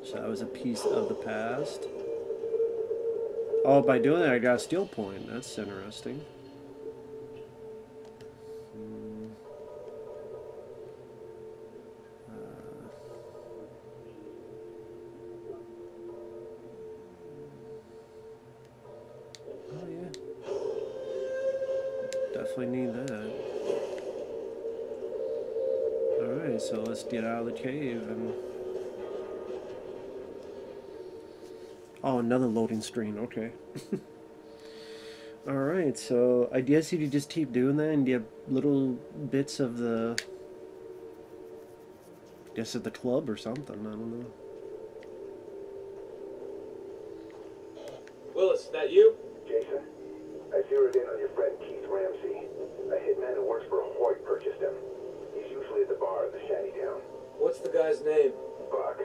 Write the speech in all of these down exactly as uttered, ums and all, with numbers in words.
So that was a piece of the past. Oh, by doing that, I got a steel point. That's interesting. Hmm. Uh, oh, yeah. Definitely need that. Alright, so let's get out of the cave and... Oh, another loading screen. Okay. Alright, so I guess if you just keep doing that and get little bits of the... I guess of the club or something, I don't know. Willis, that you? Jason, I zeroed in on your friend Keith Ramsey. A hitman who works for Hoyt purchased him. He's usually at the bar in the shanty town. What's the guy's name? Buck.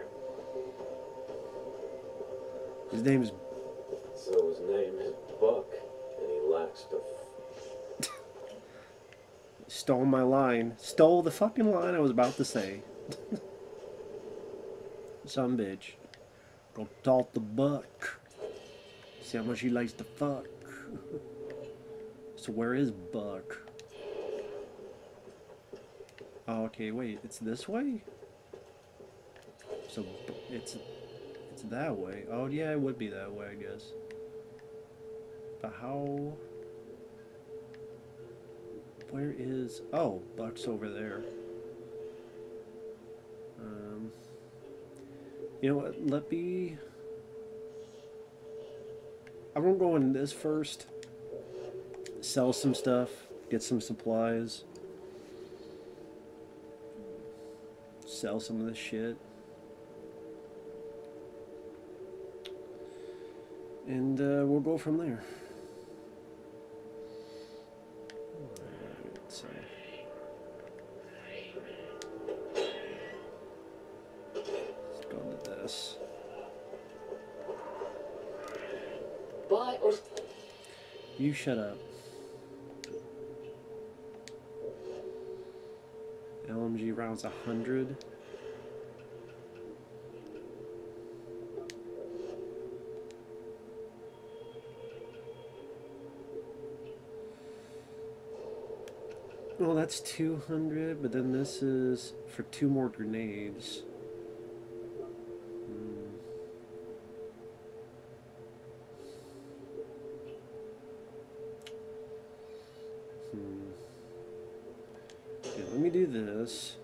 His name is... So his name is Buck, and he lacks the... F Stole my line. Stole the fucking line I was about to say. Some bitch. Go talk to Buck. See how much he likes to fuck. So where is Buck? Oh, okay, wait. It's this way? So it's it's that way. Oh yeah, it would be that way, I guess. But how? Where is? Oh, Buck's over there. Um. You know what? Let me. I'm gonna go in this first. Sell some stuff. Get some supplies. Sell some of this shit. And uh, we'll go from there. Alright, so. Let's go to this. Buy or... You shut up. L M G rounds a hundred. Well, that's two hundred, but then this is for two more grenades. Hmm. Hmm. Okay, let me do this.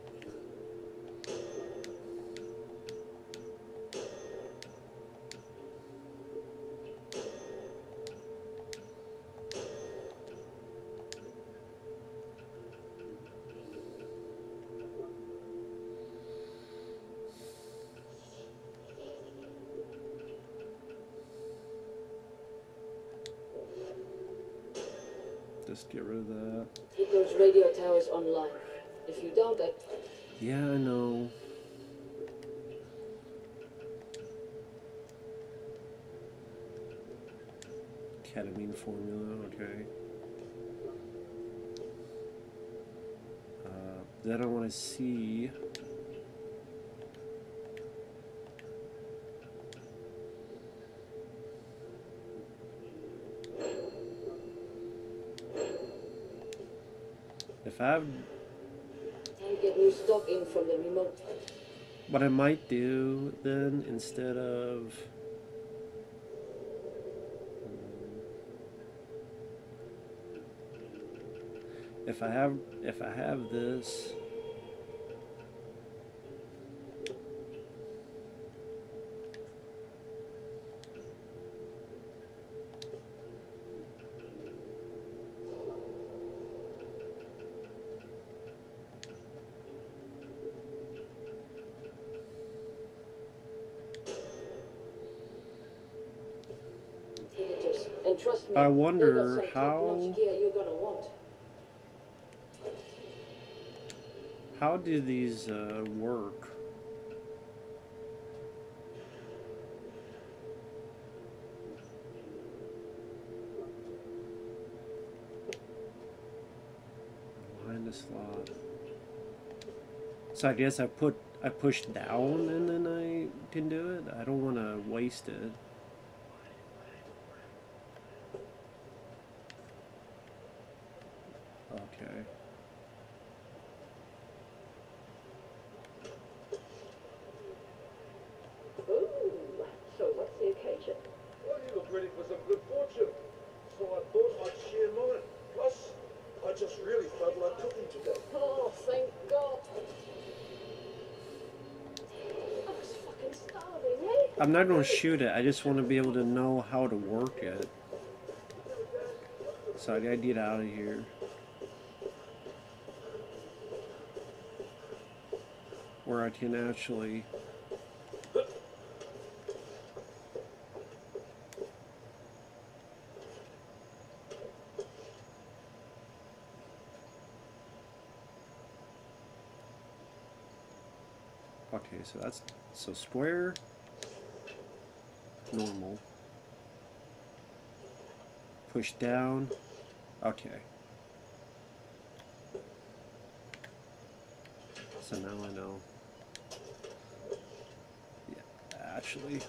Just get rid of that. Keep those radio towers online. If you don't, I... Yeah, I know. Ketamine formula, okay. Uh, then I want to see... If I have... And get new stock in from the remote. What I might do then, instead of... If I have, if I have this... And trust me, I they've wonder got some how... top-notch gear you're gonna want. How do these uh, work? Behind the slot. So I guess I put I push down and then I can do it? I don't want to waste it. Okay. Ooh, so what's the occasion? Well, you look ready for some good fortune. So I thought I'd share mine. Plus, I just really felt like cooking today. Oh, thank God. I was fucking starving, eh? I'm not going to shoot it. I just want to be able to know how to work it. So I gotta get out of here. Where I can actually... Okay, so that's... So square... Normal. Push down. Okay. So now I know. Yeah, actually.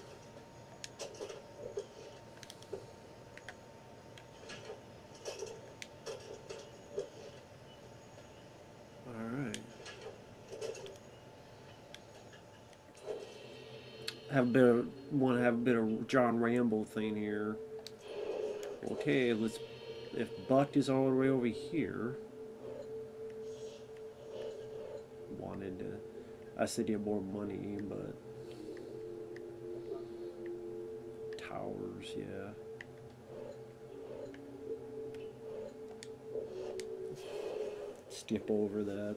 Alright. Have a bit of, want to have a bit of John Rambo thing here. Okay, let's, if Buck is all the way over here, wanted to, I said get more money, but towers, yeah. Skip over that.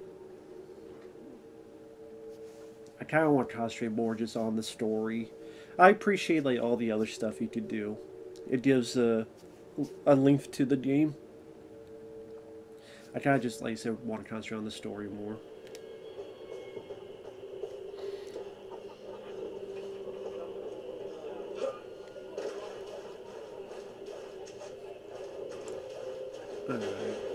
I kind of want to concentrate more just on the story. I appreciate like all the other stuff you could do. It gives a, a length to the game. I kind of just, like I said, want to concentrate on the story more. Alright.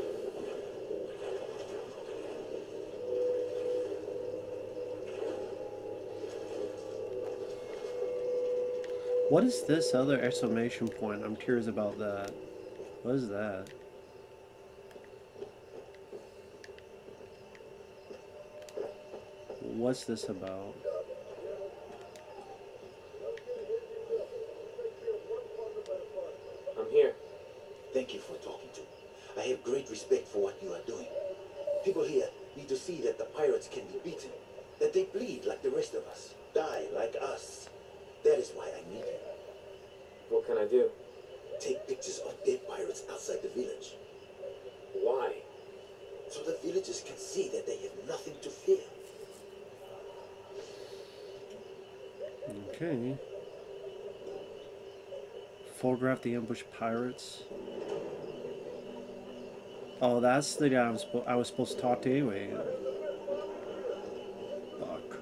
What is this other exclamation point? I'm curious about that. What is that? What's this about? I'm here. Thank you for talking to me. I have great respect for what you are doing. People here need to see that the pirates can be beaten, that they bleed like the rest of us, die like us. That is why I need you. What can I do? Take pictures of dead pirates outside the village, Why? so the villagers can see that they have nothing to fear. Okay. Photograph the ambushed pirates. Oh, that's the guy I was, I was supposed to talk to anyway. Fuck.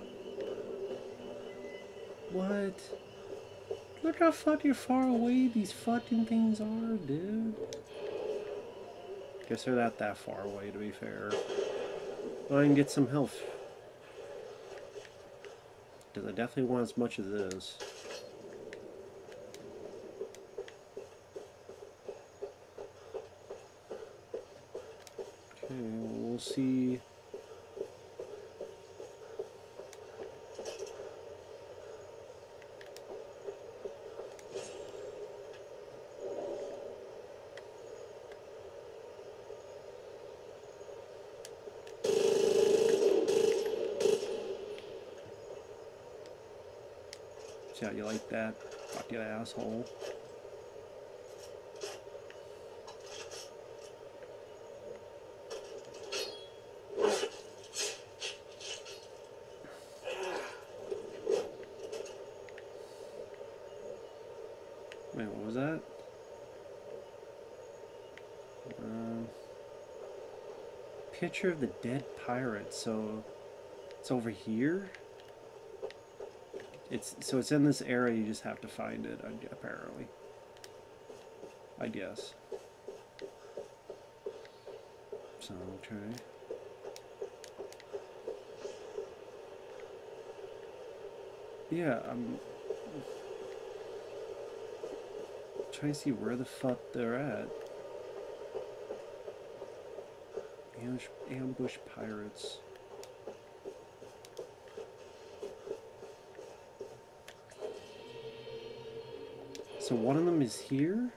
What? Look how fucking far away these fucking things are, dude. Guess they're not that far away, to be fair. Well, I can get some health. Because I definitely want as much as this. Okay, we'll see. See how you like that? Fuck you, asshole. Wait, what was that? Um, picture of the dead pirate. So it's over here. It's so it's in this area. You just have to find it. Apparently, I guess. So okay. Yeah, I'm trying to see where the fuck they're at. Ambush, ambush pirates. So one of them is here?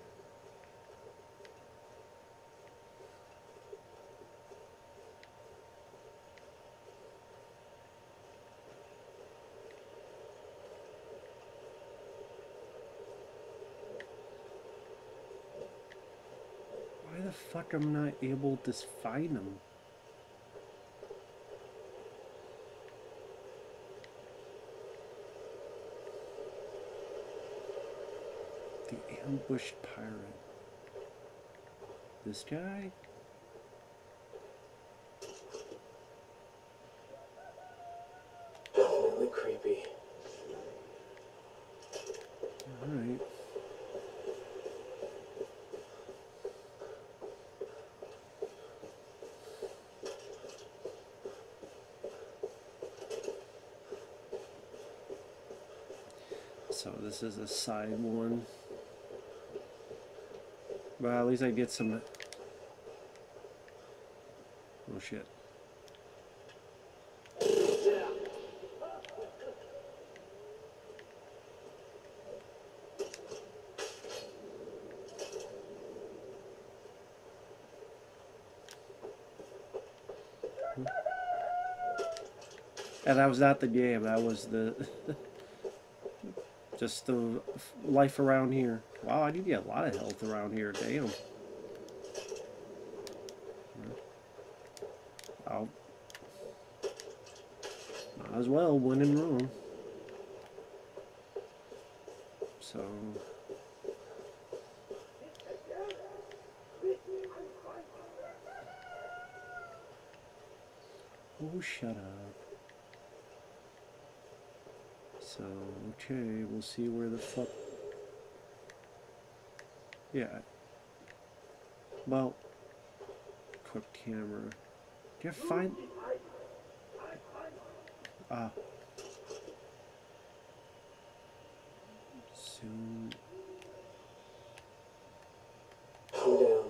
Why the fuck am I not able to find them? The ambushed pirate. This guy? Definitely creepy. Alright. So this is a side one. Well, at least I get some... Oh shit. And that was not the game, that was the... just the life around here. Wow, I need to get a lot of health around here, damn. I'll... Might as well, win and run. So... Oh, shut up. So, okay, we'll see where the fuck... Yeah. Well, quick camera. Can I find... Ah. Zoom. Calm down.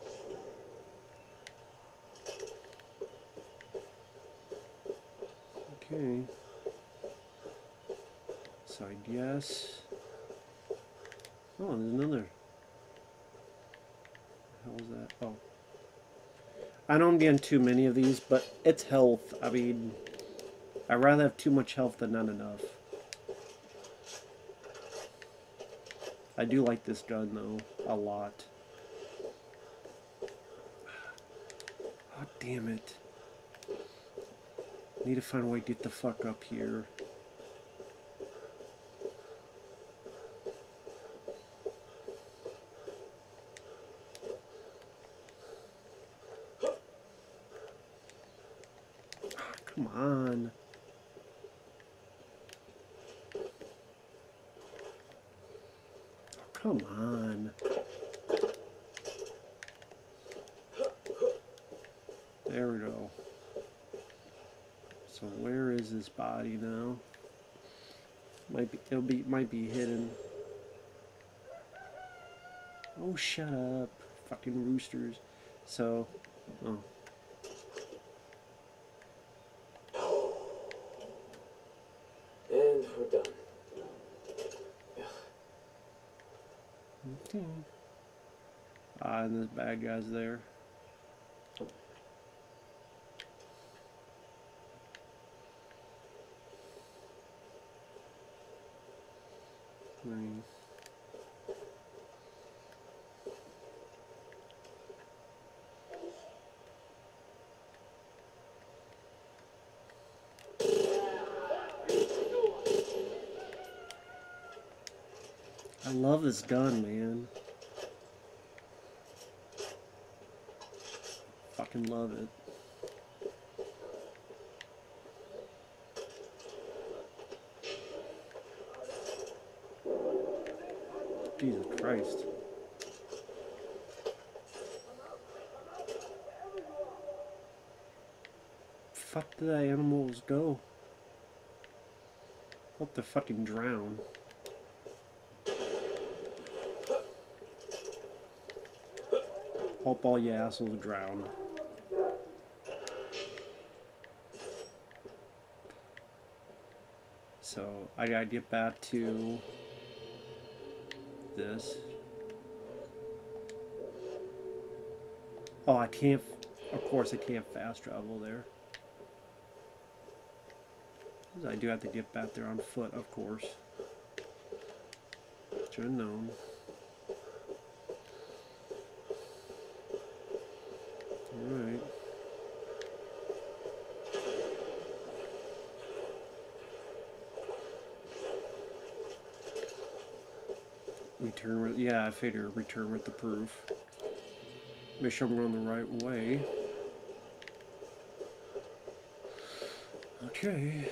Okay. So I guess... Oh, there's another. What the hell is that? Oh. I know I'm getting too many of these, but it's health. I mean, I'd rather have too much health than not enough. I do like this gun, though, a lot. Oh, damn it. Need to find a way to get the fuck up here. Come on. Come on. There we go. So where is this body now? Might be it'll be might be hidden. Oh, shut up. Fucking roosters. So, oh. And we're done. Okay. Ah, and this bad guy's there. Right. I love this gun, man. Fucking love it. Jesus Christ. Fuck did that animals go? Hope they fucking drown. Hope all you assholes drown. So, I gotta get back to this. Oh, I can't, of course I can't fast travel there. I do have to get back there on foot, of course. Should have known. Alright. Return with, yeah, I figure return with the proof. Make sure I'm going the right way. Okay.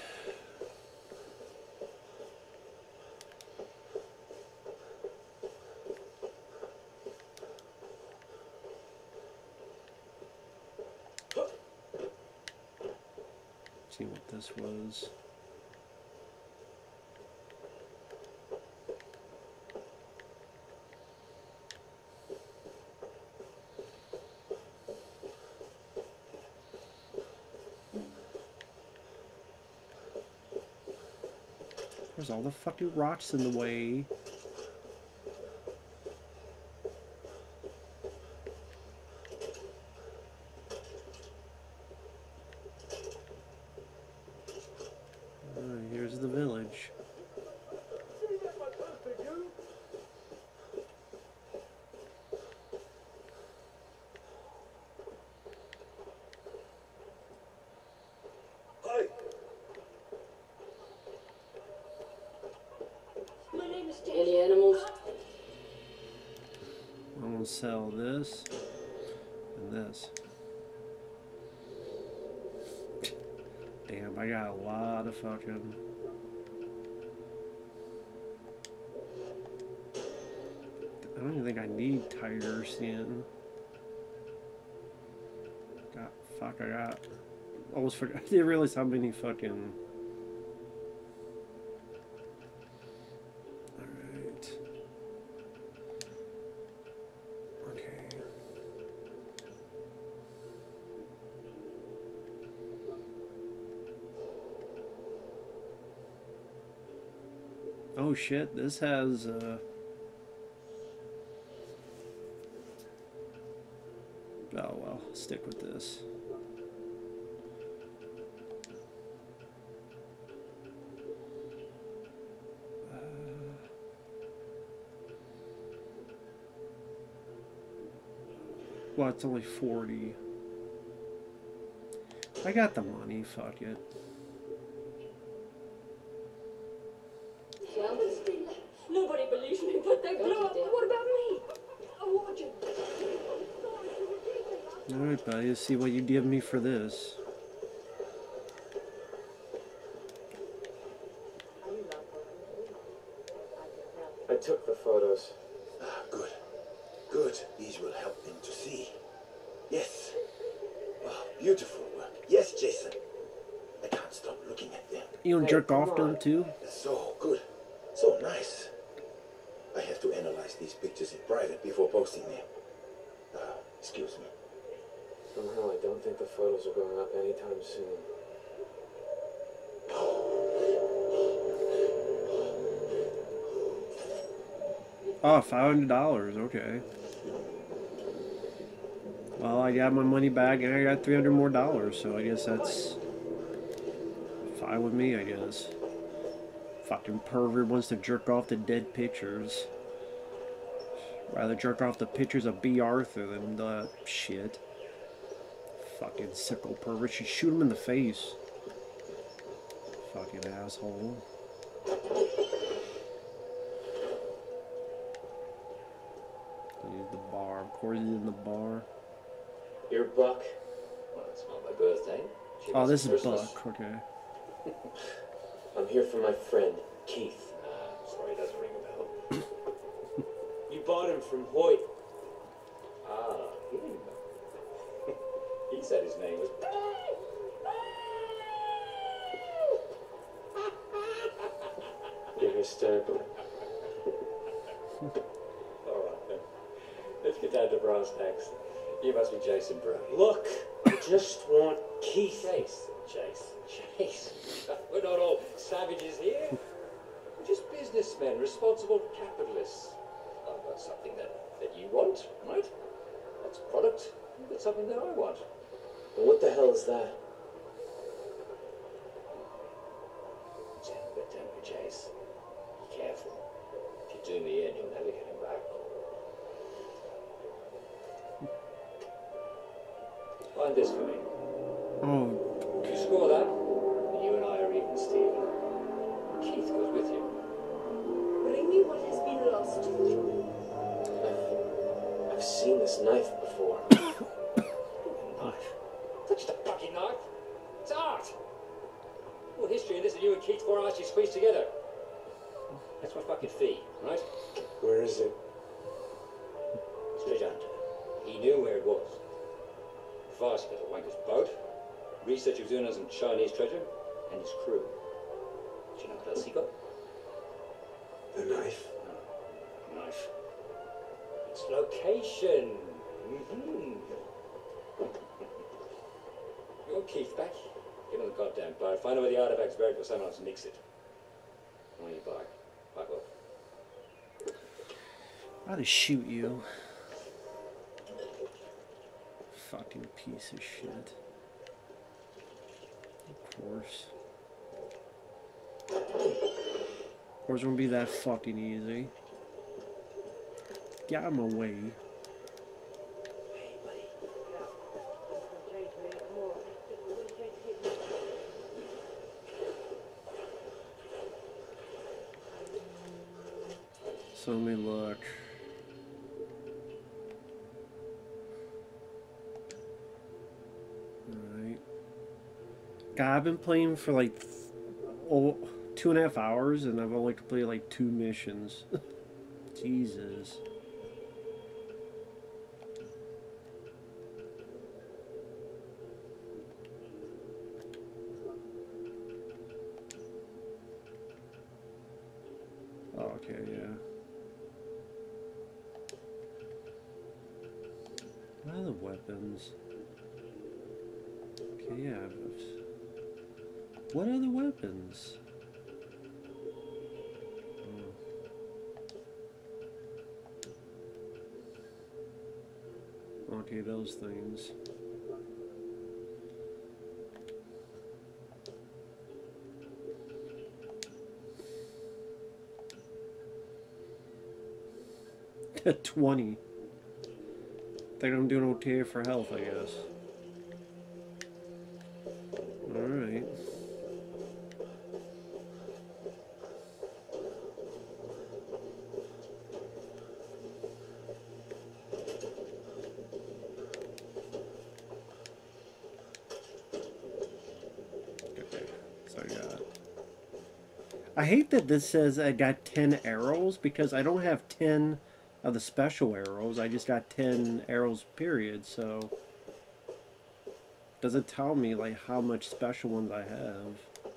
See what this was. There's all the fucking rocks in the way. Alright, here's the village. Any animals? I'm gonna sell this and this. Damn, I got a lot of fucking. I don't even think I need tiger skin. God, fuck, I got. Almost forgot. I didn't realize how many fucking. Alright. Okay. Oh shit, this has uh oh well, stick with this. Uh, well, it's only forty. I got the money, fuck it. Nobody believes me, but they blew up. What about me? I want you. Alright, buddy, let's see what you give me for this. I took the photos. Ah, good. Good. These will help them to see. Yes. Oh, beautiful work. Yes, Jason. I can't stop looking at them. You don't Hey, jerk come off to on. them too? So good. So nice. I have to analyze these pictures in private before posting them. Uh, excuse me. Somehow I don't think the photos are going up anytime soon. Oh, five hundred dollars, okay. Well, I got my money back and I got three hundred more dollars, so I guess that's fine with me, I guess. Fucking pervert wants to jerk off to dead pictures. Rather jerk off the pictures of B. Arthur than the shit. Fucking sickle pervert. Should shoot him in the face. Fucking asshole. He's the bar. Of course he's in the bar. You're Buck. Well, it's not my birthday. She Oh, was this is Christmas. Buck. Okay. I'm here for my friend, Keith. Ah, sorry, it doesn't ring a bell. You bought him from Hoyt. Ah, he didn't know. He said his name was... disturbing. Alright then. Let's get down to brass tacks. You must be Jason Brown. Look, I just want Keith. Chase, Chase, Chase. We're not all savages here. We're just businessmen, responsible capitalists. I've got something that, that you want, right? That's a product. You've got something that I want. But what the hell is that? Temper, temper, Chase. Be careful. If you do me in, you'll never get him back. Find this for me. Oh, You score that, and you and I are even, Stephen. Keith goes with you. Bring me what has been lost. I've, I've seen this knife before. Knife? Touch the fucking knife. It's art. All history in this and you and Keith four arches squeezed together. That's my fucking fee, right? Where is it? Straight under. He knew where it was. Fast got a wanker's boat. Research he was doing on some Chinese treasure, and his crew. Do you know what else he got? The knife. No, knife. It's location. Mm-hmm. You want Keith back? Get on the goddamn boat. Find out where the artifact's buried before someone else nicks it. On your bike. Bike off. I'd shoot you. Fucking piece of shit. Of course. Of course, it won't be that fucking easy. Get out of my way. So let me look. Alright. God, I've been playing for like oh, two and a half hours and I've only completed like two missions. Jesus. Oh, okay, yeah. What are the weapons? Okay, yeah. What are the weapons? Oh. Okay, those things. twenty. Think I'm doing okay for health, I guess. Alright. Okay, so I got... I hate that this says I got ten arrows because I don't have ten of the special arrows. I just got ten arrows, period, so... Doesn't tell me, like, how much special ones I have.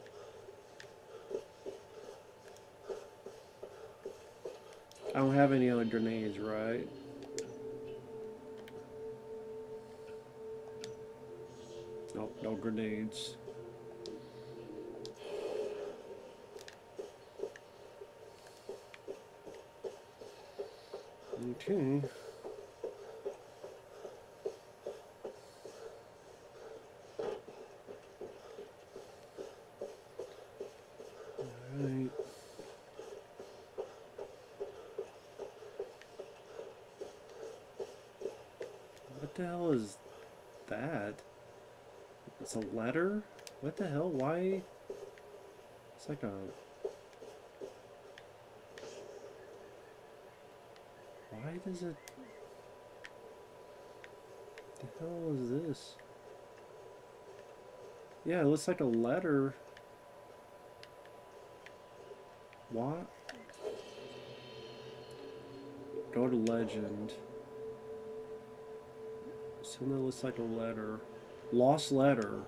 I don't have any other grenades, right? Nope, no grenades. Okay. Alright. What the hell is that? It's a letter? What the hell? Why? It's like a... Why does it... The hell is this? Yeah, it looks like a letter. What? Go to legend. Something that looks like a letter. Lost letter.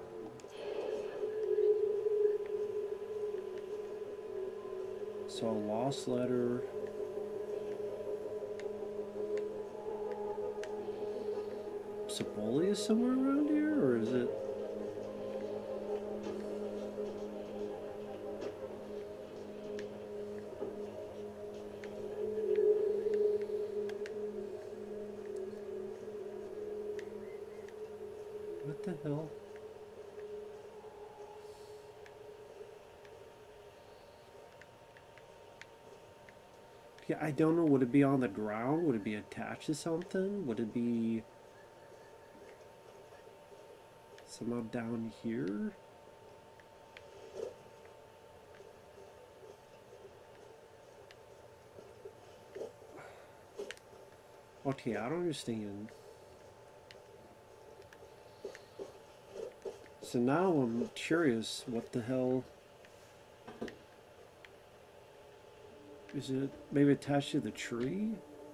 So a lost letter. Saboli is somewhere around here, or is it? What the hell? Yeah, I don't know. Would it be on the ground? Would it be attached to something? Would it be somehow down here? Okay, I don't understand. So now I'm curious, what the hell is it? Maybe attached to the tree?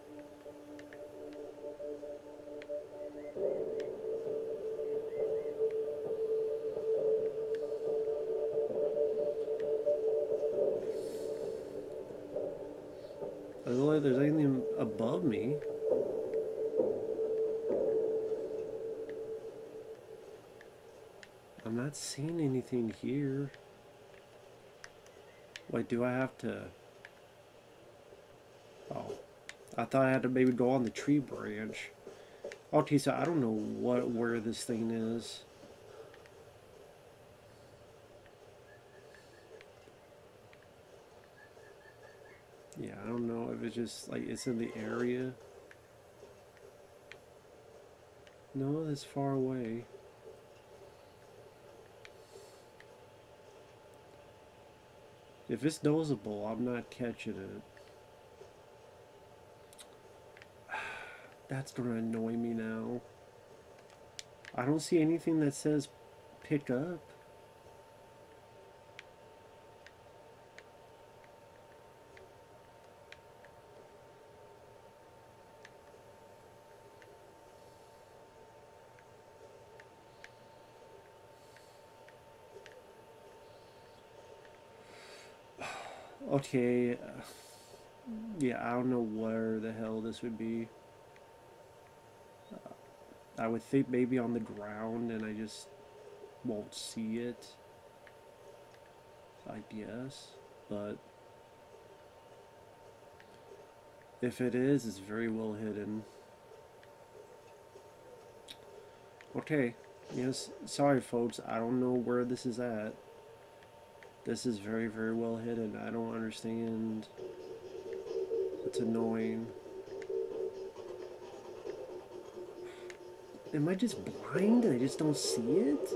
I don't know if there's anything above me. I'm not seeing anything here. Wait, do I have to... Oh, I thought I had to maybe go on the tree branch. Okay, so I don't know what where this thing is. Yeah, I don't know if it's just like it's in the area. No, it's far away. If it's noticeable, I'm not catching it. That's gonna annoy me now. I don't see anything that says pick up. Okay. Uh, yeah, I don't know where the hell this would be. Uh, I would think maybe on the ground and I just won't see it. I guess. But if it is, it's very well hidden. Okay. Yes, sorry folks, I don't know where this is at. This is very, very well hidden. I don't understand. It's annoying. Am I just blind and I just don't see it?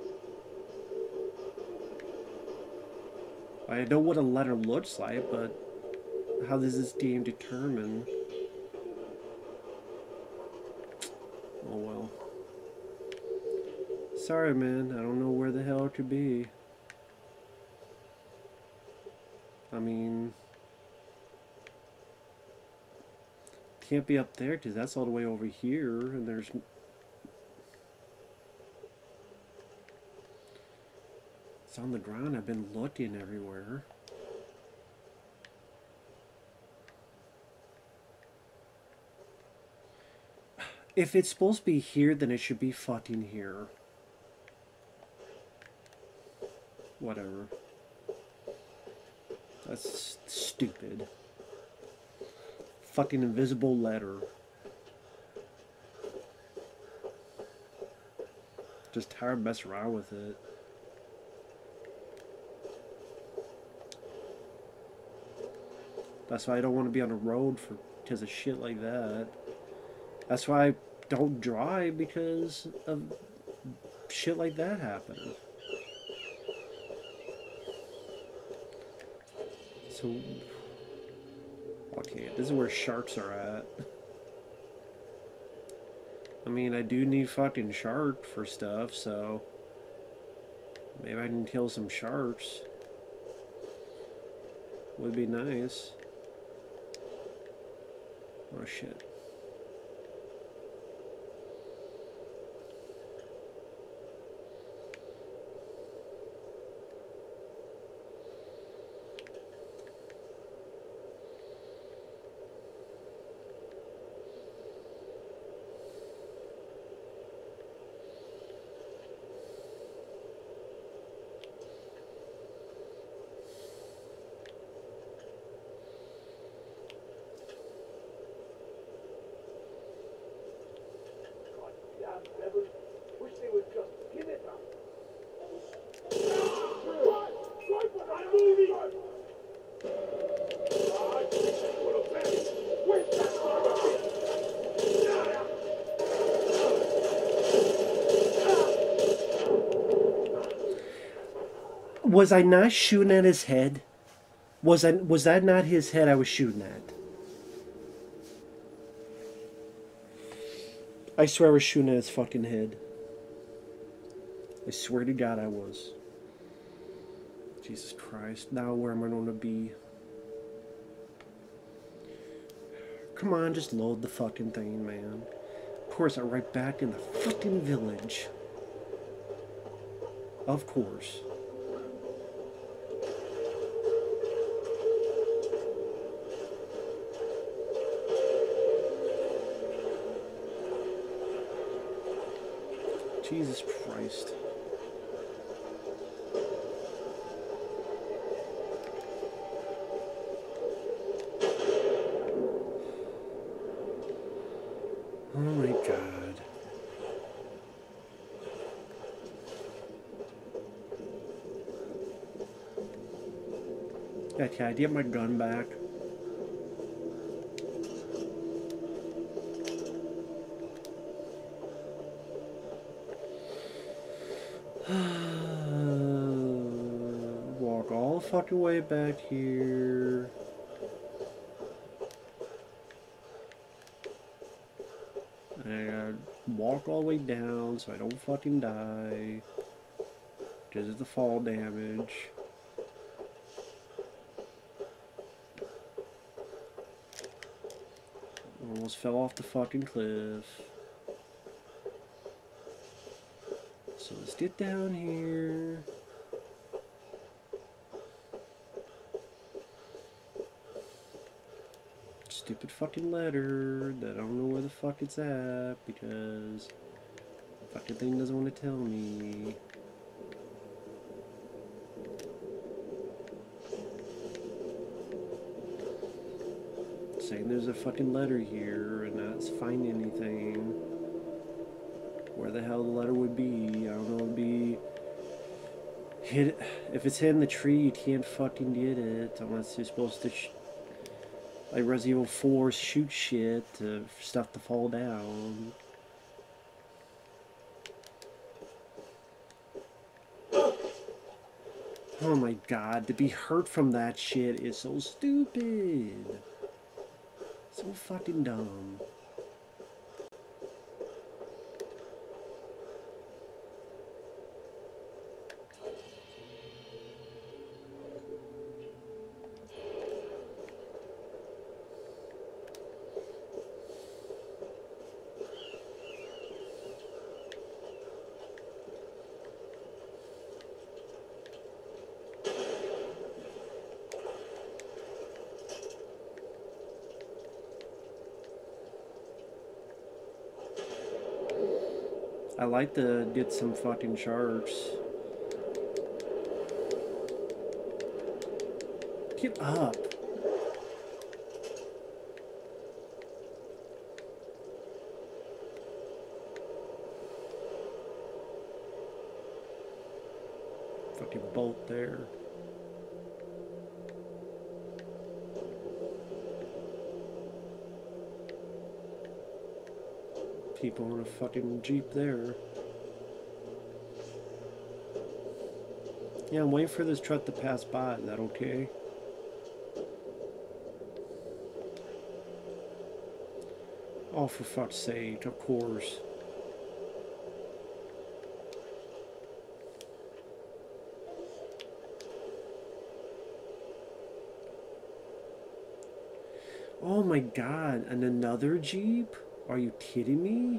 I know what a letter looks like, but how does this game determine? Oh well. Sorry, man. I don't know where the hell it could be. I mean, can't be up there because that's all the way over here, and there's it's on the ground. I've been looking everywhere. If it's supposed to be here, then it should be fucking here. Whatever. That's stupid. Fucking invisible letter. Just tired of messing around with it. That's why I don't want to be on the road for because of shit like that. That's why I don't drive, because of shit like that happening. So, okay, this is where sharks are at. I mean, I do need fucking shark for stuff, so maybe I can kill some sharks. Would be nice. Oh shit. was I not shooting at his head? Was I was that not his head I was shooting at? I swear I was shooting at his fucking head. I swear to God I was. Jesus Christ. Now where am I going to be? Come on, just load the fucking thing, man. Of course, I'm right back in the fucking village. Of course. Jesus Christ. Oh my God. Yeah, can I get my gun back? Walk all the fucking way back here. I gotta walk all the way down so I don't fucking die. Because of the fall damage. Almost fell off the fucking cliff. So let's get down here. Stupid fucking letter that I don't know where the fuck it's at because the fucking thing doesn't want to tell me. It's saying there's a fucking letter here and not finding anything. Where the hell the letter would be? I don't know. It'd be hit. If it's hidden in the tree, you can't fucking get it unless you're supposed to. Sh Like Resident Evil four, shoot shit to stuff to fall down. Oh my God, to be hurt from that shit is so stupid. So fucking dumb. I like to get some fucking sharks. Get up. Fucking bolt there. People in a fucking Jeep there. Yeah, I'm waiting for this truck to pass by. Is that okay? Oh, for fuck's sake, of course. Oh my God, and another Jeep? Are you kidding me?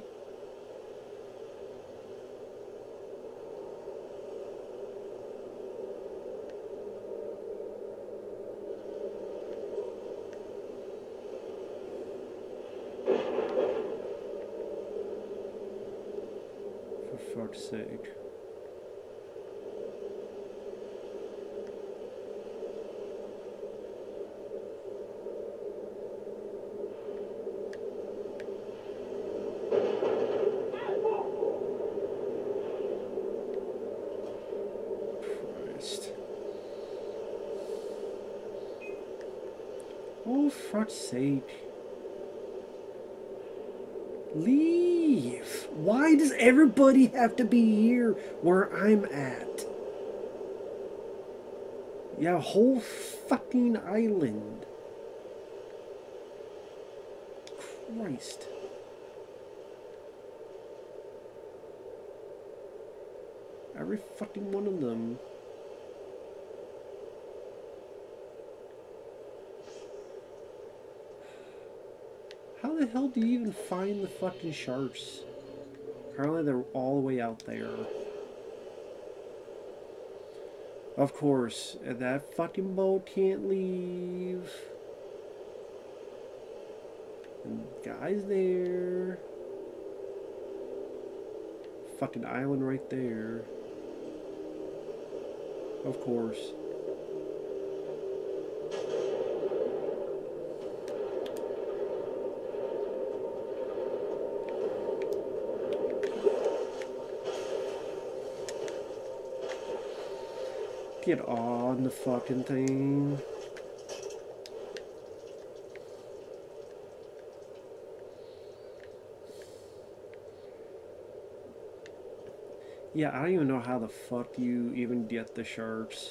For fuck's sake. Oh, for fuck's sake. Leave. Why does everybody have to be here where I'm at? Yeah, a whole fucking island. Christ. Every fucking one of them. How the hell do you even find the fucking sharks? Apparently they're all the way out there. Of course, and that fucking boat can't leave. And guys there. Fucking island right there. Of course. Get on the fucking thing. Yeah, I don't even know how the fuck you even get the sharks.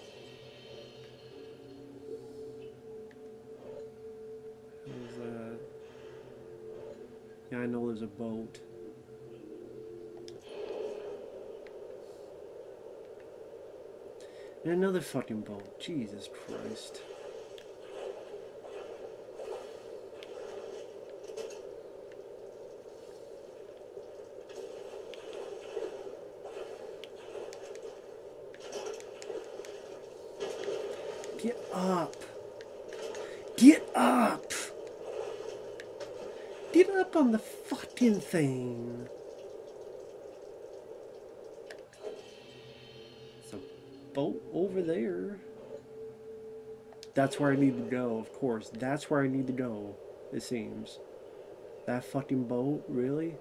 What is that? Yeah, I know there's a boat. And another fucking boat. Jesus Christ. Get up. Get up. Get up on the fucking thing. Boat over there. That's where I need to go, of course. That's where I need to go, it seems. That fucking boat, really?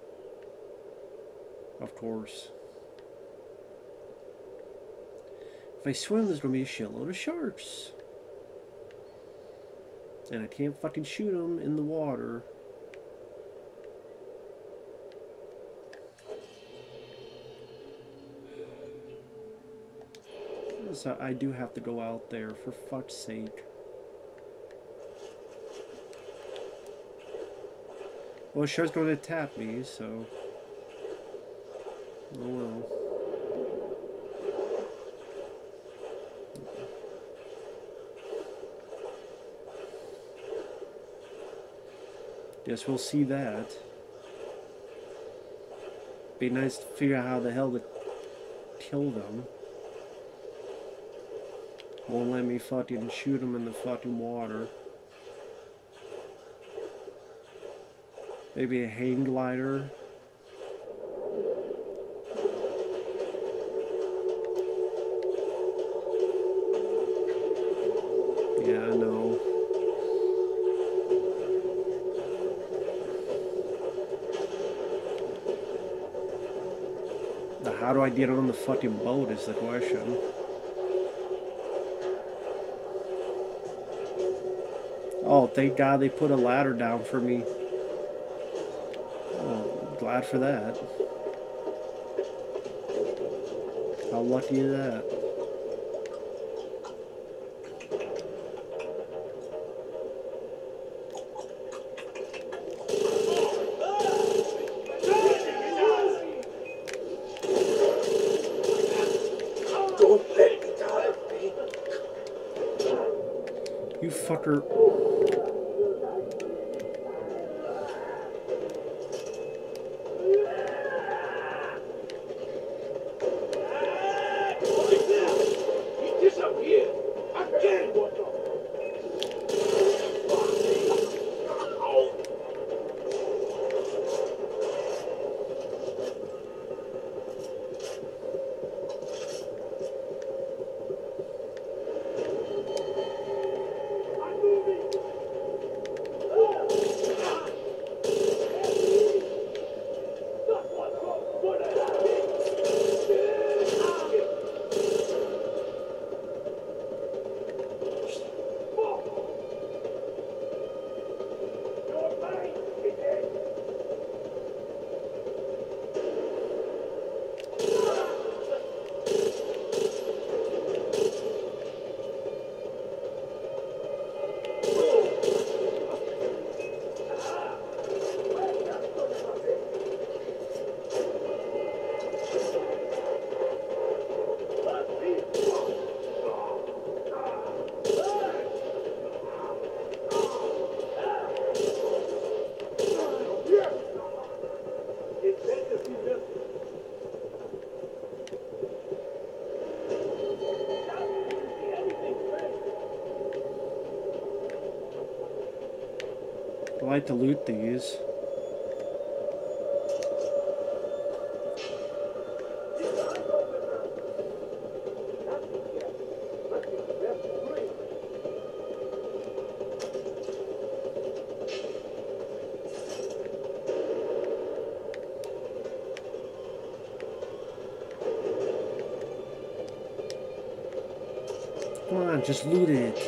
Of course. If I swim, there's gonna be a shitload of sharks. And I can't fucking shoot them in the water. So I do have to go out there, for fuck's sake. Well, shark's going to attack me, so... Oh well. Guess we'll see that. Be nice to figure out how the hell to kill them. Won't let me fucking shoot them in the fucking water. Maybe a hang glider. Yeah, I know. Now, how do I get on the fucking boat is the question. Oh, thank God they put a ladder down for me. Oh, glad for that. How lucky is that? Don't let me die, baby. You fucker. I like to loot these. Come on, just loot it.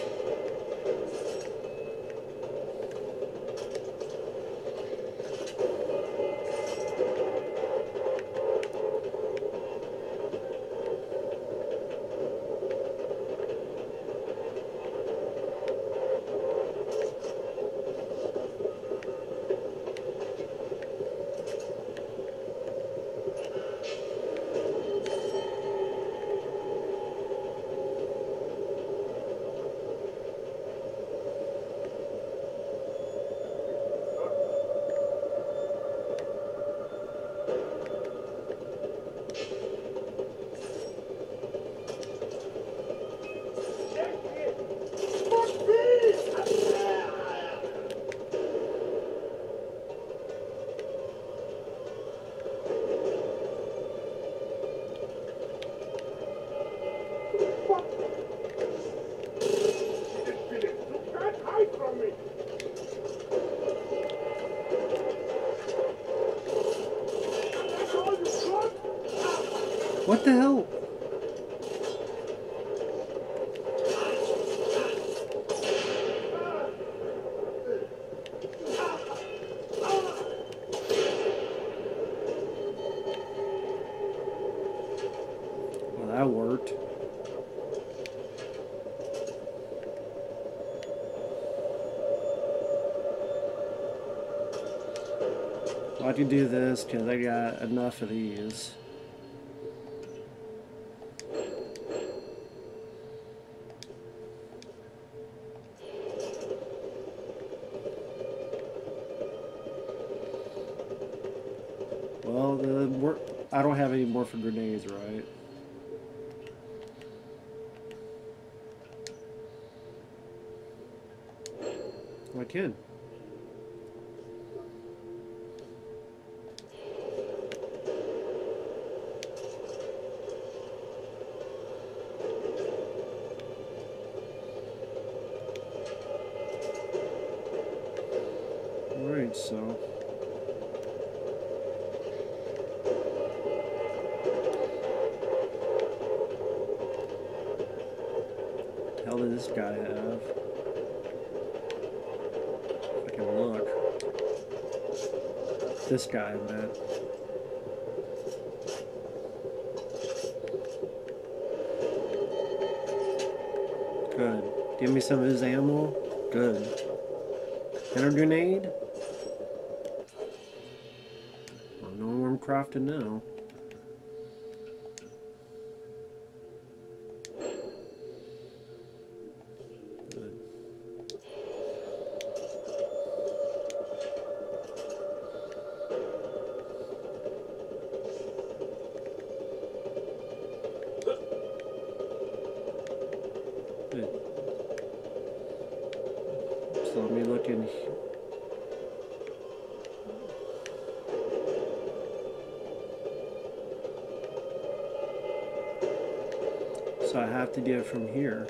What the hell? Well, that worked. I can do this because I got enough of these. Well, the work, I don't have any more for grenades, right? Well, I can. Alright, so... What the hell does this guy have? If I can look. This guy, I meant. Good. Give me some of his ammo. Good. And a grenade? I don't know where I'm crafting now. Good. Good. So let me look in here. So I have to get it from here.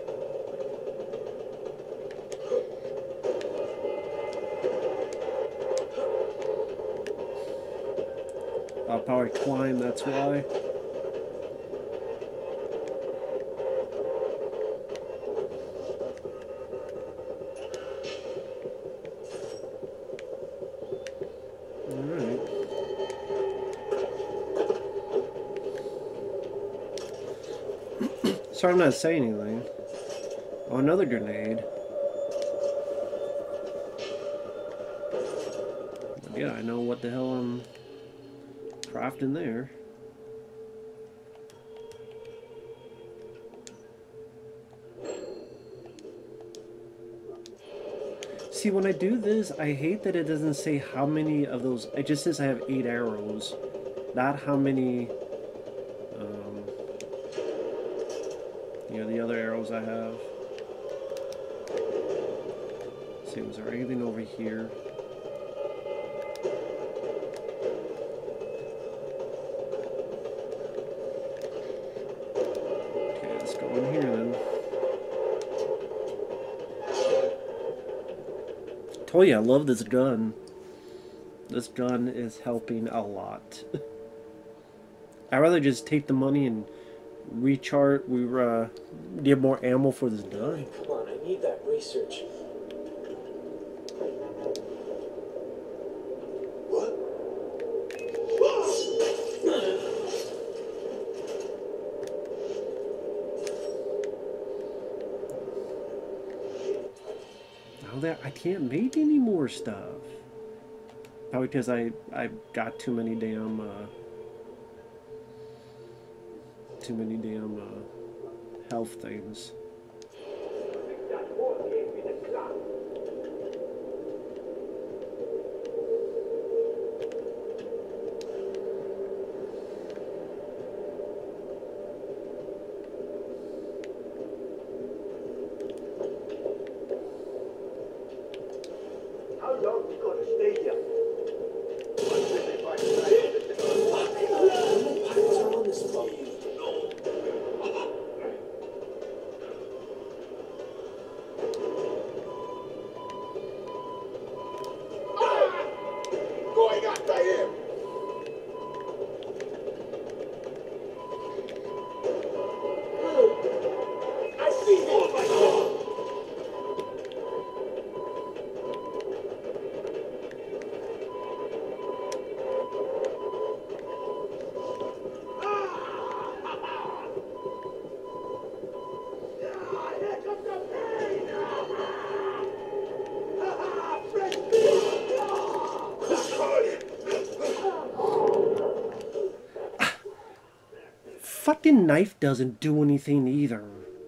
I'll probably climb, that's why. Alright. Sorry I'm not saying anything. Oh, another grenade. Yeah, I know what the hell I'm crafting there. See, when I do this, I hate that it doesn't say how many of those. It just says I have eight arrows, not how many. Um, you know, the other arrows I have. Let's see, was there anything over here? Told you I love this gun. This gun is helping a lot. I'd rather just take the money and recharge, we uh, get more ammo for this gun. Come on, I need that research. What? Now that I can't make any more stuff. Probably because I, I got too many damn, uh, too many damn, uh, health things. How long you gonna stay here? Pirates are on this boat. Going after him. I see him. Fucking knife doesn't do anything either.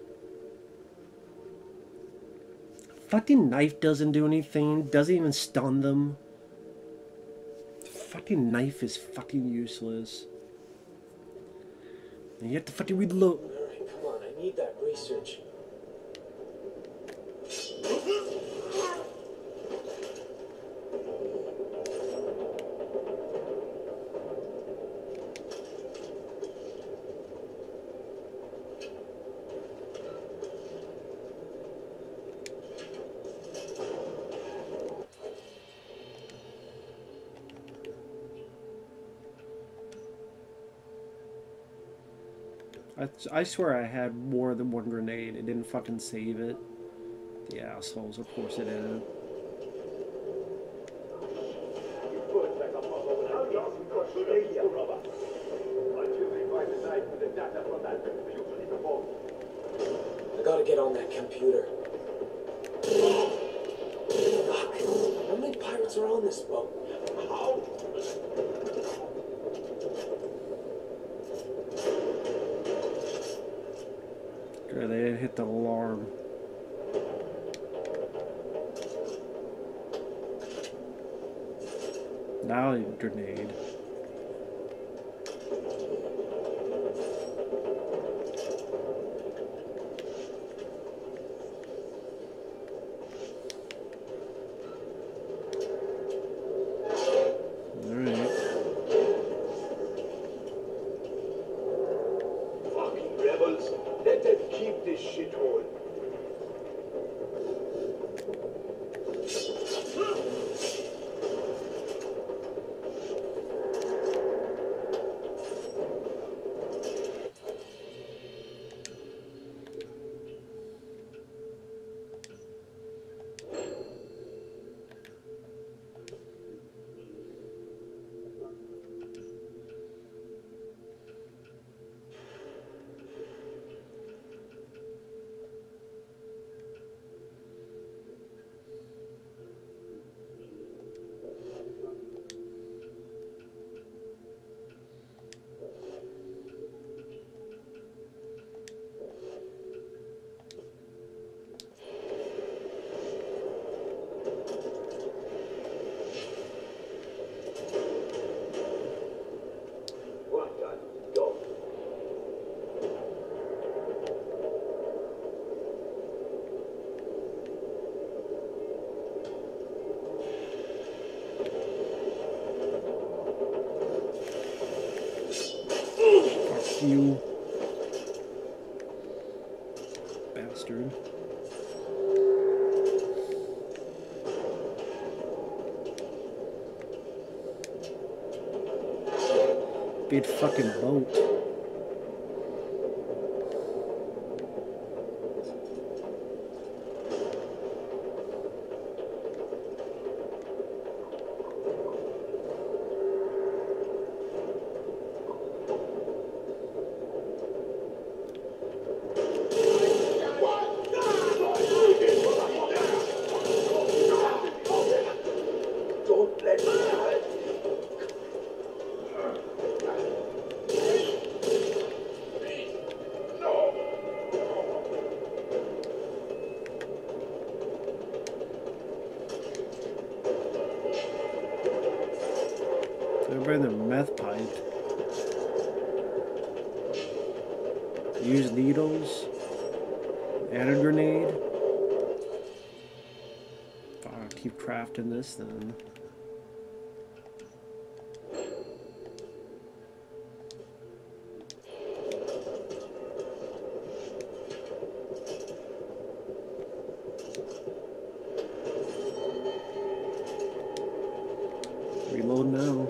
Fucking knife doesn't do anything. Doesn't even stun them. Fucking knife is fucking useless. And you have to fucking reload. Alright, come on, I need that research. I, I swear I had more than one grenade. It didn't fucking save it. The assholes, of course it didn't. I gotta get on that computer. Fuck. How many pirates are on this boat? Good, they hit the alarm. Now a grenade. Alright. Fucking rebels. Let them keep this shithole. You bastard. Big fucking boat. Don't let me hide. They're bringing their meth pipe. Use needles. And a grenade. I'll keep crafting this then. Reload now.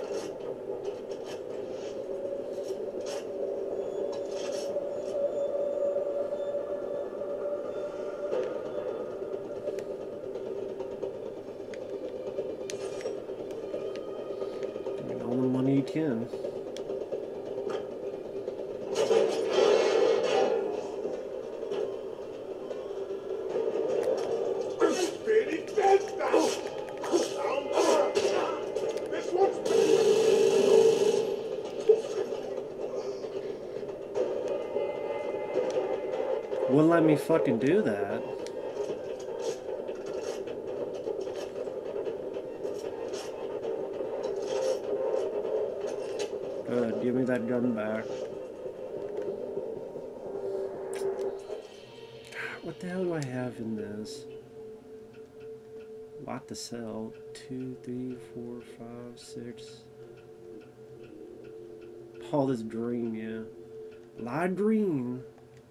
Getting all the money you can. Wouldn't let me fucking do that. Good, give me that gun back. What the hell do I have in this? Lot to sell. Two, three, four, five, six. All this green, yeah. A lot of green.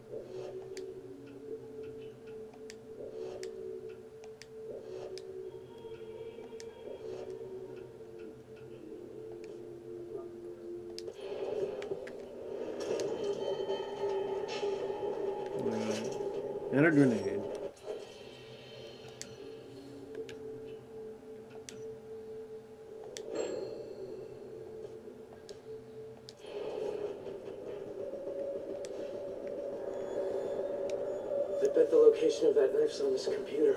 And a grenade. I bet the location of that knife's on this computer.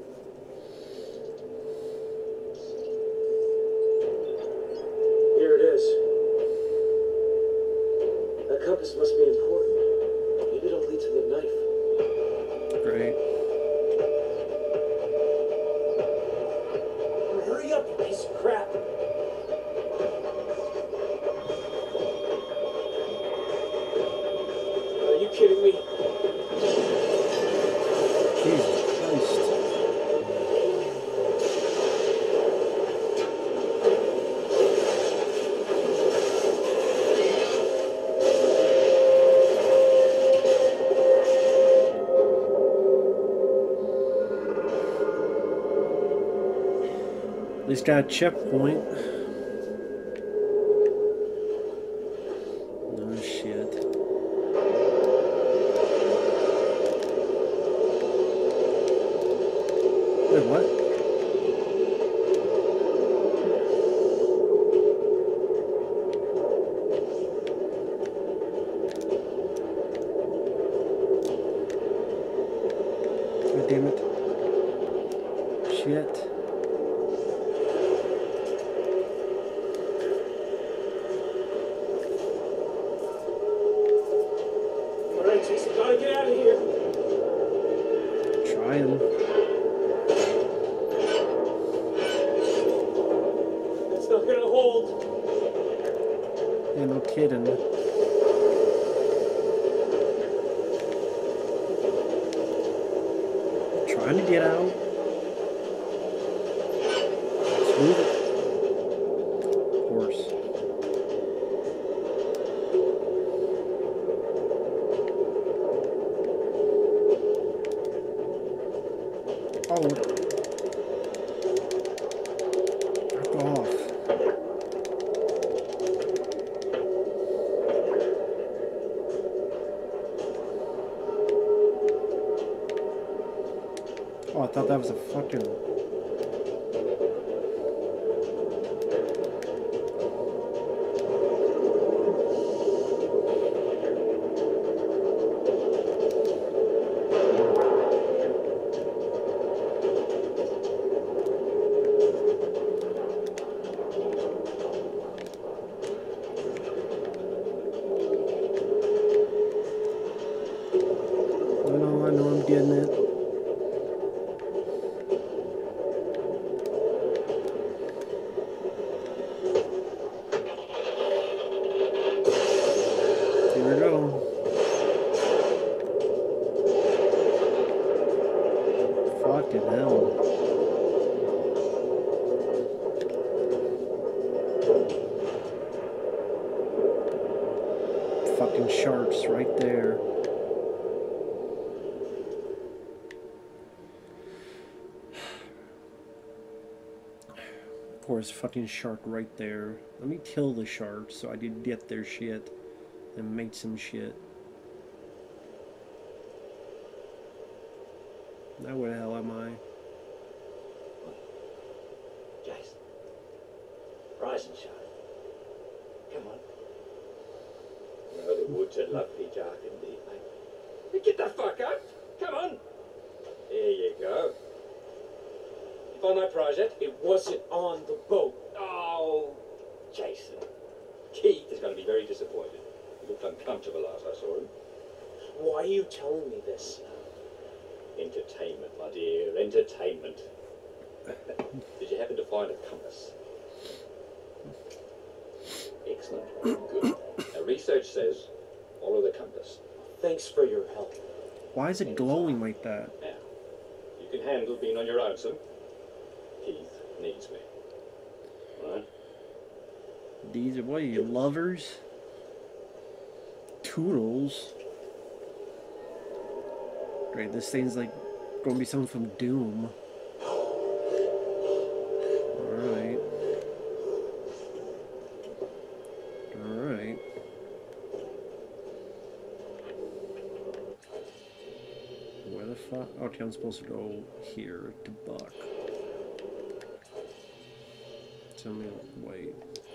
Here it is. That compass must be important. Maybe it'll lead to the knife. Great. Hurry up, you piece of crap! Are you kidding me? Jesus Christ. At least got a checkpoint. No shit. Wait, what? God damn it. Shit. Alright, Jason, gotta get out of here. Trying. It's not gonna hold. Yeah, no kidding. Trying to get out. Let's move it. Of course. Oh. Fuck off. Oh, I thought that was a fucking... I know, I know I'm getting it. Here we go. Fucking hell. Fucking sharks right there. Of course, fucking shark right there. Let me kill the shark so I can get their shit and make some shit. Now where the hell am I? Jason. Rise and shine. Come on. No, the woods are lovely dark indeed, mate. Get the fuck up! Come on! There you go. You find my prize yet? It wasn't on the boat. Oh, Jason. Keith is going to be very disappointed. He looked uncomfortable last I saw him. Why are you telling me this? Entertainment, my dear, entertainment. Did you happen to find a compass? Excellent. Good. Our research says follow the compass. Thanks for your help. Why is it glowing like that? Now, you can handle being on your own, son. Keith needs me. Right? These are, what are you, lovers? Toodles? Great, this thing's like going to be something from Doom. Alright. Alright. Where the fuck? Okay, I'm supposed to go here to Buck. Tell me, wait.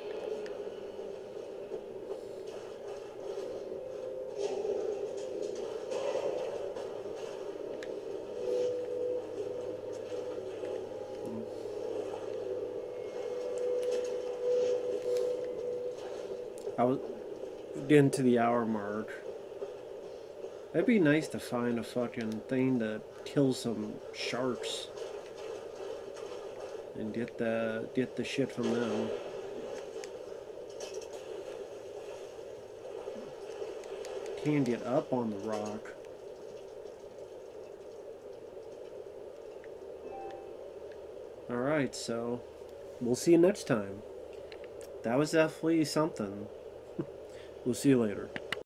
I was getting to the hour mark. It'd be nice to find a fucking thing to kill some sharks and get the get the shit from them. Can't get up on the rock. Alright, so we'll see you next time. That was definitely something. We'll see you later.